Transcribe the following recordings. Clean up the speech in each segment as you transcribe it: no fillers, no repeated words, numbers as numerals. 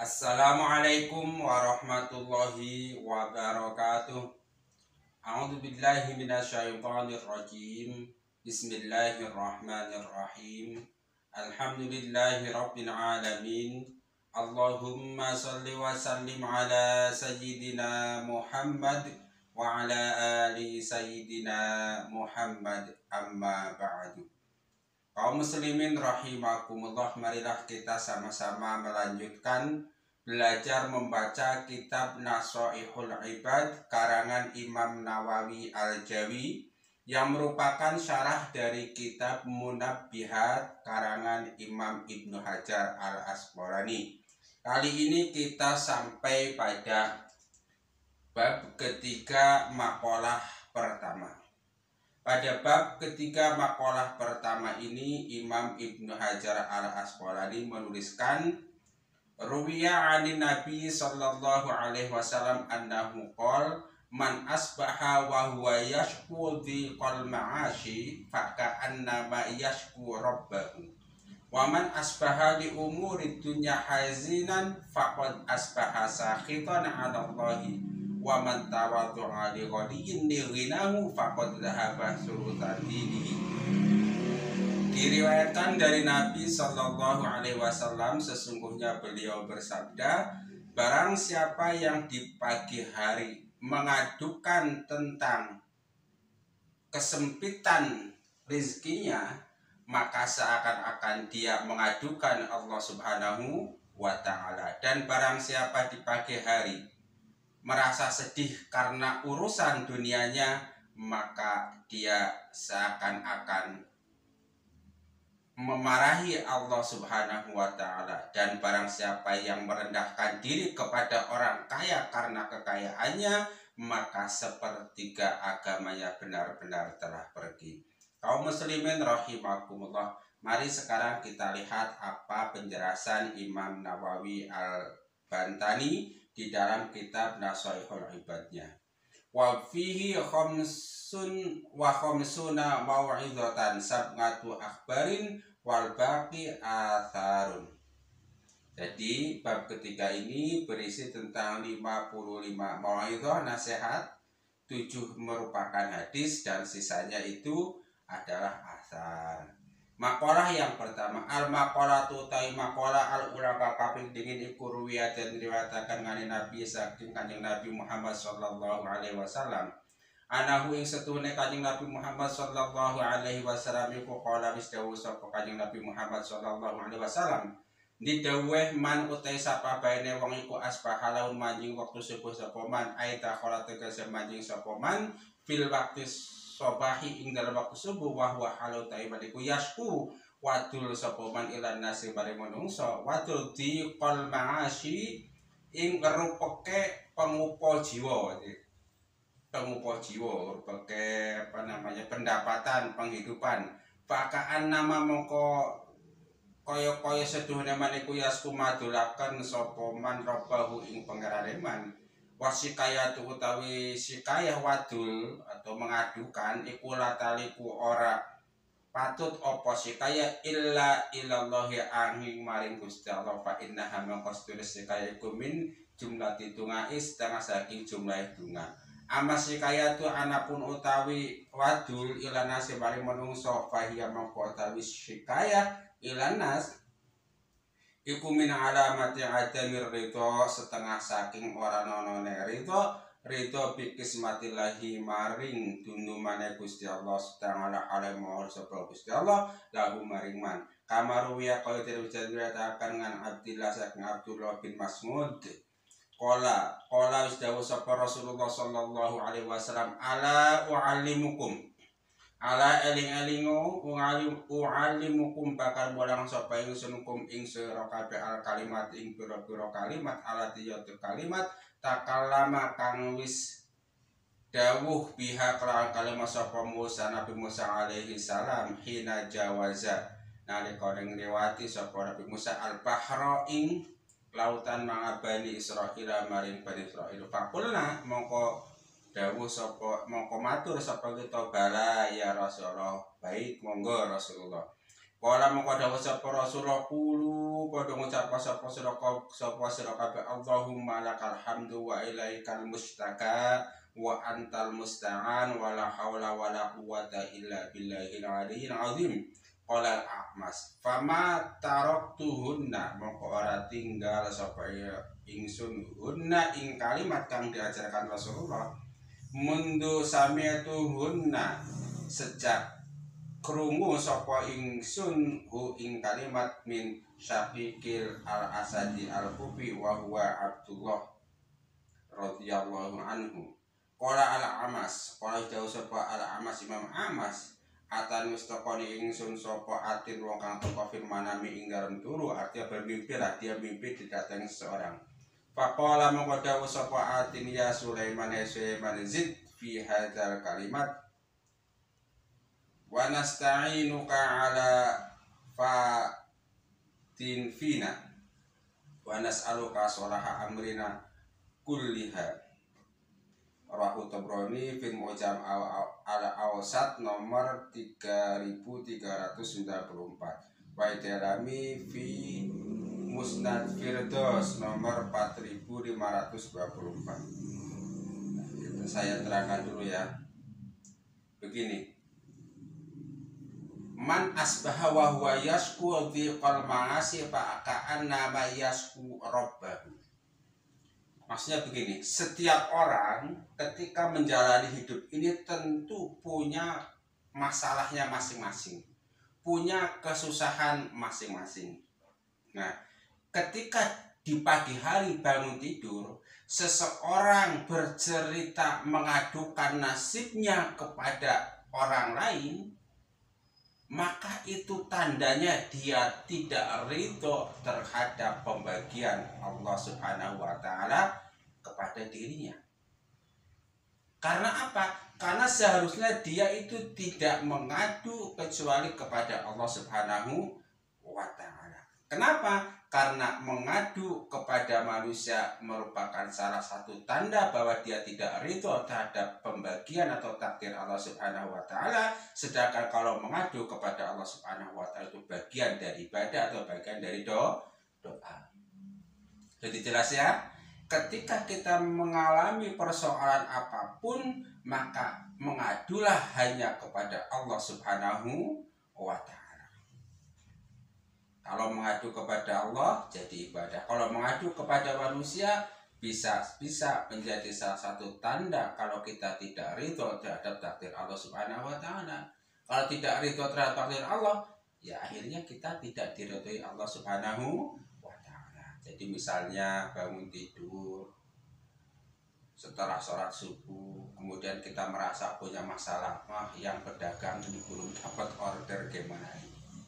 Assalamualaikum warahmatullahi wabarakatuh. A'udzu billahi minasyaitonir rajim. Bismillahirrahmanirrahim. Alhamdulillahi rabbil alamin. Allahumma shalli wa sallim ala sayyidina Muhammad wa ala ali sayyidina Muhammad, amma ba'du. Kaum muslimin rahimakumullah, marilah kita sama-sama melanjutkan belajar membaca kitab Nashaihul Ibad karangan Imam Nawawi Al-Jawi yang merupakan syarah dari kitab Munabbihat karangan Imam Ibnu Hajar Al-Asqalani. Kali ini kita sampai pada bab ketiga makalah pertama. Pada bab ketiga makalah pertama ini Imam Ibnu Hajar Al-Asqalani menuliskan Ruwiya 'anin Nabi sallallahu alaihi wasallam annahu qol man asbaha wa huwa yashku dhiqal ma'ashi fa ka'annama yashku rabbahu wa man asbaha li umuri dunya hazinan faqad asbaha sakhitan 'ala Allahi wa man tawaddu'a li ghadiyyin lighinahu faqad dhahaba surutan dinihi. Diriwayatkan dari Nabi Shallallahu Alaihi Wasallam, sesungguhnya beliau bersabda, barang siapa yang di pagi hari mengadukan tentang kesempitan rizkinya, maka seakan-akan dia mengadukan Allah Subhanahu wa Ta'ala. Dan barang siapa di pagi hari merasa sedih karena urusan dunianya, maka dia seakan-akan memarahi Allah Subhanahu wa Ta'ala. Dan barang siapa yang merendahkan diri kepada orang kaya karena kekayaannya, maka sepertiga agamanya benar-benar telah pergi. Kaum muslimin rahimakumullah, mari sekarang kita lihat apa penjelasan Imam Nawawi Al-Bantani di dalam kitab Nashaihul Ibadnya. Wa fihi khamsuna mau'izatan sab'atu akhbarin wal baqi atharun. Jadi bab ketiga ini berisi tentang 55 mau'izah, nasihat, 7 merupakan hadis, dan sisanya itu adalah athar. Makalah yang pertama, al-maqalatu ta'i maqalah al-ulama kaping dingin iku ruwiyah dan riwayataken ngani Nabi saking Kanjeng Nabi Muhammad sallallahu alaihi wasallam. Anahu ing setuhune Kanjeng Nabi Muhammad sallallahu alaihi wasallam iku qala wis dawuh sapa Kanjeng Nabi Muhammad sallallahu alaihi wasallam, didhawuh man utai sapa baene wong iku asbaha laun manjing wektu subuh sapa man aita khala tegese manjing sapa man fil waqti sobahi ing dalam waktu subuh wa huwa halu taibadiku yasku wadul sapa man ilan nasi bare manungsa wadul di qal ma'ashi ing ngerupeke pengupo jiwa, rupeke pendapatan penghidupan. Pakaan nama mongko kaya seduhune maniku yasku madulaken sapa man rabbahu ing pangerane man. Wasikayatu utawi sikayah wadul atau mengadukan iku lataliku ora patut apa sikayah illa ilallahi angin maring Gusti Allah, fa innaha maqastus sikayah iku min jumlati tungais setengah saking jumlah tunga. Ama sikayatu anapun utawi wadul ilanas maring manungsa fahiya maqo utawi sikayah ilanas iku min alamat yang adamir ridho setengah saking ora nonone ridho bikismatillahi maring dunumane Gusti Allah setengah ala mohon sapa Gusti Allah lahu maring man kamaruya kaya dirujatakan ngan Abdillah saking Abdullah bin Mas'ud qala wis dawuh sapa Rasulullah sallallahu alaihi wasallam ala u'allimukum ala eling-elingo u'allimukum bakal bolang sapa ingsun kum ing sira kabeh al kalimat ing pira-pira kalimat alatiyatu kalimat takallama kang wis dawuh biha kelawan kalimat sapa Musa Nabi Musa alaihi salam hina jawaza nalika ngliwati sapa Nabi Musa al bahra ing lautan mangabani Israil maring Bani Israil. Fakulna mongko dawuh sapa mongko matur sapa kita bala ya Rasulullah, baik monggo Rasulullah. Kala mengko dawuh sapa Rasulullah qulu padha ngucap sapa sira kabeh Allahumma lakal hamdu wa ilaikal mustaka wa antal musta'an wa la haula wa la quwwata illa billahil aliyyil azim. Qala al-A'mas fama taraktuhunna mongko ora tinggal sapa ingsun hunna ing kalimat kang diajarkan Rasulullah mundu sami'tuhunna sejak krungu sapa ingsun hu ing kalimat min Syafiqil al-Asadi al-Kufi wa huwa Abdullah radhiyallahu anhu. Qala al-Amas qala dawuh sapa al-Amas Imam Amas atan mustaqoni ingsun sapa atin wong kang teko firmanami ing dalem turu artinya bermimpi lah dia mimpi didatangi seseorang. Faqala mongko dawuh sapa atin ya Sulaiman zid fi hadzal kalimat wa nasta'inuka ala fatin fina wa nas'aluka sholaha amrina kulliha. Rahu Tabrani fil Mu'jam al-Awsat nomor 3394. Wa Dalami fi Musnad Firdaus nomor 4524. Itu saya terangkan dulu ya. Begini. Man asbaha wa huwa yasku dhiqal ma'asi fa ka'anna ma yasku rabbahu. Maksudnya begini, setiap orang ketika menjalani hidup ini tentu punya masalahnya masing-masing, punya kesusahan masing-masing. Nah, ketika di pagi hari bangun tidur, seseorang bercerita mengadukan nasibnya kepada orang lain, maka itu tandanya dia tidak ridho terhadap pembagian Allah Subhanahu wa Ta'ala kepada dirinya. Karena apa? Karena seharusnya dia itu tidak mengadu kecuali kepada Allah Subhanahu wa Ta'ala. Kenapa? Karena mengadu kepada manusia merupakan salah satu tanda bahwa dia tidak ridho terhadap pembagian atau takdir Allah Subhanahu wa Ta'ala. Sedangkan kalau mengadu kepada Allah Subhanahu wa Ta'ala itu bagian dari ibadah atau bagian dari doa. Jadi jelas ya, ketika kita mengalami persoalan apapun, maka mengadulah hanya kepada Allah Subhanahu wa Ta'ala. Kalau mengadu kepada Allah jadi ibadah. Kalau mengadu kepada manusia bisa menjadi salah satu tanda kalau kita tidak ridho terhadap takdir Allah Subhanahu wa Ta'ala. Kalau tidak ridho terhadap takdir Allah, ya akhirnya kita tidak diridhoi Allah Subhanahu wa Ta'ala. Jadi misalnya bangun tidur setelah sholat subuh, kemudian kita merasa punya masalah, yang pedagang ini belum dapat order gimana ini.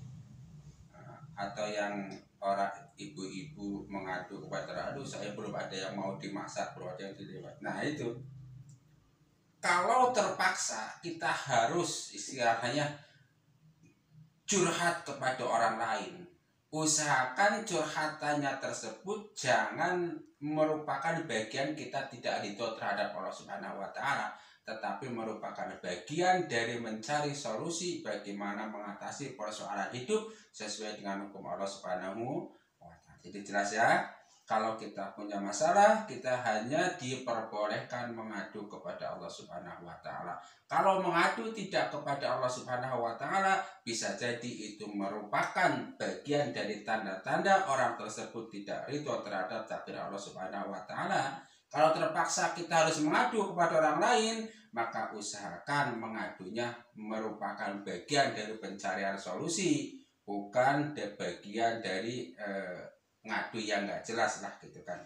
Atau yang orang ibu-ibu mengadu kepada, aduh saya belum ada yang mau dimasak, belum ada yang dilewat. Nah itu, kalau terpaksa kita harus istilahnya curhat kepada orang lain, usahakan curhatannya tersebut jangan merupakan bagian kita tidak ridho terhadap Allah Subhanahu wa Ta'ala, tetapi merupakan bagian dari mencari solusi bagaimana mengatasi persoalan hidup sesuai dengan hukum Allah Subhanahu wa Ta'ala. Jadi jelas ya, kalau kita punya masalah, kita hanya diperbolehkan mengadu kepada Allah Subhanahu wa Ta'ala. Kalau mengadu tidak kepada Allah Subhanahu wa Ta'ala, bisa jadi itu merupakan bagian dari tanda-tanda orang tersebut tidak ridho terhadap takdir Allah Subhanahu wa Ta'ala. Kalau terpaksa kita harus mengadu kepada orang lain, maka usahakan mengadunya merupakan bagian dari pencarian solusi, bukan bagian dari ngadu yang nggak jelas lah gitu kan.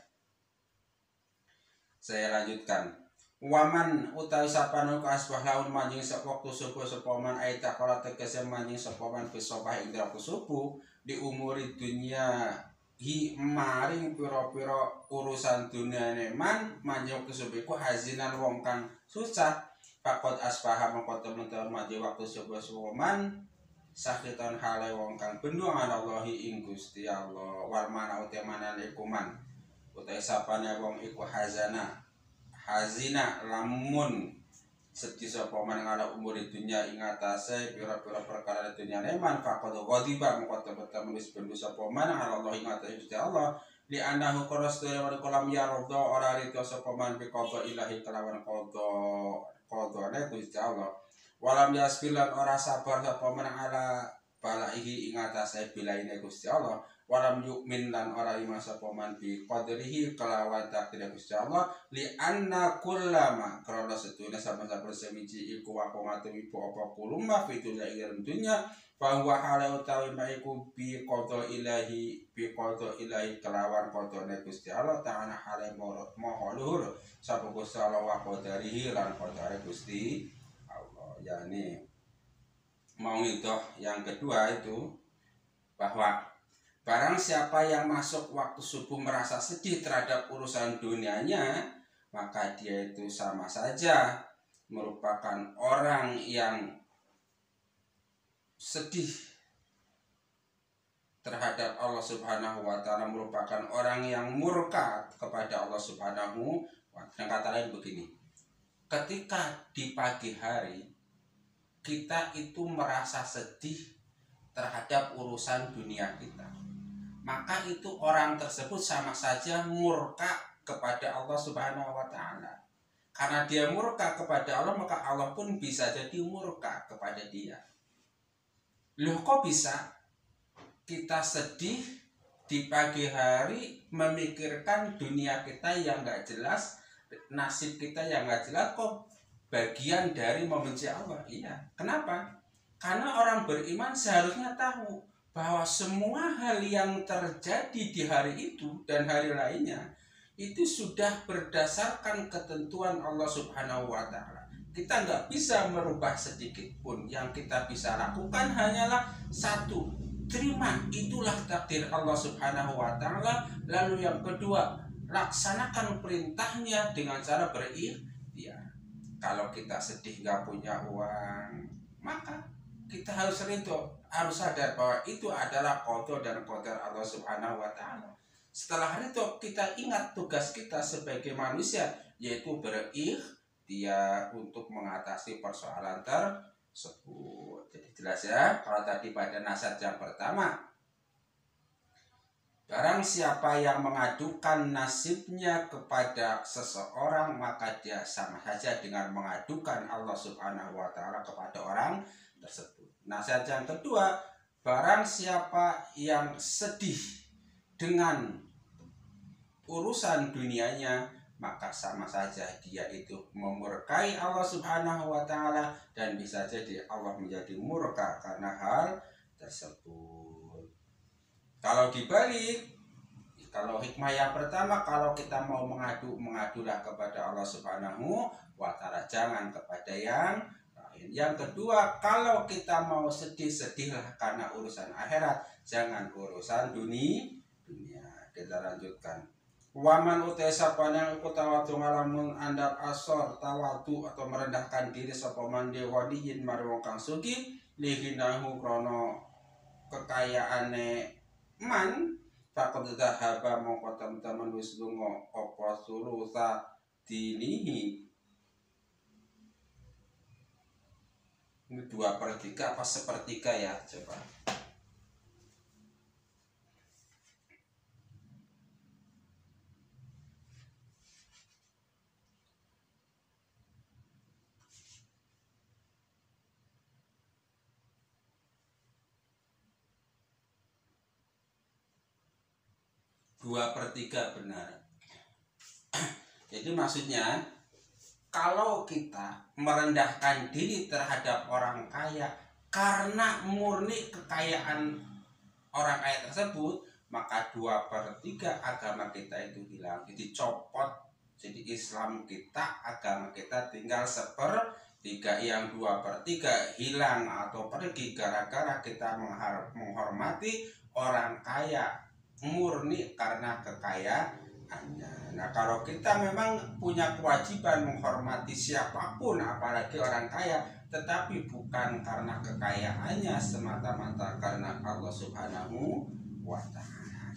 Saya lanjutkan. Waman utawi sapanu kasbah laun manjing waktu subuh sepoman aita kala tegese manjing sepoman fisobah ing waktu subuh di umuri dunia hi maring pira-pira urusan dunyane manjing waktu subuh ku hazinan wong kang susah. Pakot asbaha mengko temen-temen manjing waktu subuh sepoman sakiton hale wong kang benduangan Allahi ing Gusti Allah wal mana utemanane kuman utai sapane wong iku hazina lamun sedih sapa man ngala umur dunya ing atase pira-pira perkara dunya neman faqad ghadiba mongko temen wis bendu sapa man ala Allah ing atase Gusti Allah li anahu qaras wa kolam ya radha ora rito sapa man bi qada ilahi kelawan qadane Gusti Allah walam yasbilan ora sabar sapa man ala balaihi ing atase bilaine Gusti Allah walam yu'min lan ora iman sapa man bi qadrihi kelawan takdir Gusti Allah li anna kullama karena setune sama-sama semiji iku apa ngatu ibu apa kulumma fitunya ing dunya bahwa hal utawi maiku bi qada ilahi kelawan qadane Gusti Allah ta'ala hale moho luhur sapa Gusti Allah wa qadarihi lan qadare Gusti Allah yakni mau itu yang kedua itu bahwa barang siapa yang masuk waktu subuh merasa sedih terhadap urusan dunianya, maka dia itu sama saja merupakan orang yang sedih terhadap Allah Subhanahu wa Ta'ala, merupakan orang yang murka kepada Allah Subhanahu wa Ta'ala. Dengan kata lain begini, ketika di pagi hari kita itu merasa sedih terhadap urusan dunia kita, maka itu orang tersebut sama saja murka kepada Allah Subhanahu wa Ta'ala. Karena dia murka kepada Allah, maka Allah pun bisa jadi murka kepada dia. Loh, kok bisa kita sedih di pagi hari memikirkan dunia kita yang gak jelas, nasib kita yang gak jelas, kok bagian dari membenci Allah? Iya. Kenapa? Karena orang beriman seharusnya tahu bahwa semua hal yang terjadi di hari itu dan hari lainnya itu sudah berdasarkan ketentuan Allah Subhanahu wa Ta'ala. Kita nggak bisa merubah sedikit pun. Yang kita bisa lakukan hanyalah satu, terima itulah takdir Allah Subhanahu wa Ta'ala. Lalu yang kedua, laksanakan perintahnya dengan cara berikhtiar. Kalau kita sedih nggak punya uang, maka kita harus ridho, harus sadar bahwa itu adalah qada dan qadar Allah Subhanahu wa Ta'ala. Setelah itu kita ingat tugas kita sebagai manusia, yaitu berikhtiar untuk mengatasi persoalan tersebut. Jadi jelas ya, kalau tadi pada nasihat yang pertama, barang siapa yang mengadukan nasibnya kepada seseorang, maka dia sama saja dengan mengadukan Allah Subhanahu wa Ta'ala kepada orang tersebut. Nasihat yang kedua, barang siapa yang sedih dengan urusan dunianya, maka sama saja dia itu memurkai Allah Subhanahu wa Ta'ala, dan bisa jadi Allah menjadi murka karena hal tersebut. Kalau dibalik, kalau hikmah yang pertama, kalau kita mau mengadulah kepada Allah Subhanahu wa Ta'ala, jangan kepada yang lain. Yang kedua, kalau kita mau sedih-sedihlah karena urusan akhirat, jangan urusan dunia. Kita lanjutkan. Waman utai sapana iku tawadu ngalamun andap asor tawadu atau merendahkan diri sapa man dewadiyin marwong kang sugih lihinahu krono kekayaane man faqad dhahaba mongko temen wis lunga apa sulusa dinihi. Ini 2/3 apa 1/3 ya, coba. Dua per tiga benar. Jadi maksudnya, kalau kita merendahkan diri terhadap orang kaya karena murni kekayaan orang kaya tersebut, maka 2/3 agama kita itu hilang, jadi copot. Jadi Islam kita, agama kita tinggal 1/3, yang 2/3 hilang atau pergi gara-gara kita menghormati orang kaya murni karena kekayaannya. Nah, kalau kita memang punya kewajiban menghormati siapapun, apalagi orang kaya, tetapi bukan karena kekayaannya, semata-mata karena Allah Subhanahu wa Ta'ala.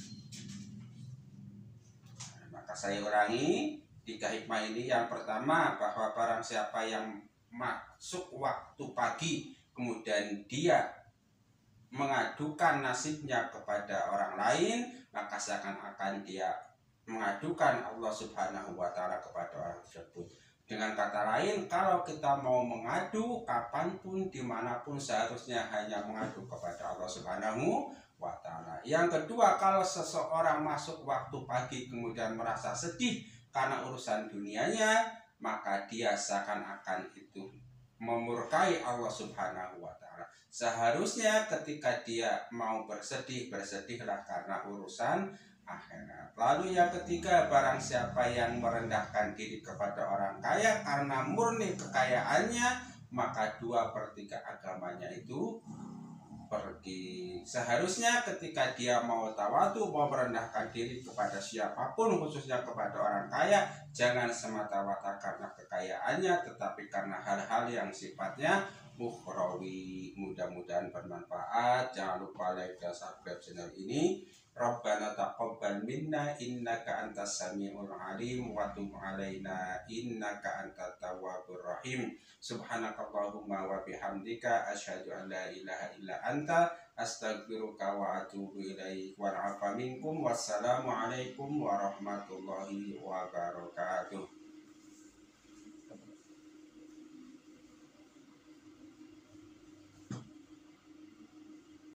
Maka saya ulangi 3 hikmah ini. Yang pertama, bahwa barang siapa yang masuk waktu pagi kemudian dia mengadukan nasibnya kepada orang lain, maka seakan-akan dia mengadukan Allah Subhanahu wa Ta'ala kepada orang tersebut. Dengan kata lain, kalau kita mau mengadu kapanpun, dimanapun, seharusnya hanya mengadu kepada Allah Subhanahu wa Ta'ala. Yang kedua, kalau seseorang masuk waktu pagi kemudian merasa sedih karena urusan dunianya, maka dia seakan-akan itu memurkai Allah Subhanahu wa Ta'ala. Seharusnya ketika dia mau bersedih, bersedihlah karena urusan akhirat. Lalu yang ketiga, barang siapa yang merendahkan diri kepada orang kaya karena murni kekayaannya, maka 2/3 agamanya itu pergi. Seharusnya ketika dia mau tawadu, mau merendahkan diri kepada siapapun, khususnya kepada orang kaya, jangan semata-mata karena kekayaannya, tetapi karena hal-hal yang sifatnya ukhrawi. Mudah-mudahan bermanfaat. Jangan lupa like dan subscribe channel ini. Rabbana taqabbal minna innaka antas samiul alim wa tub alaina innaka antat tawwabur rahim. Subhanakallahumma wa bihamdika asyhadu an la ilaha illa anta astaghfiruka wa atubu ilaik. Wa afa minkum. Wassalamu alaikum warahmatullahi wabarakatuh.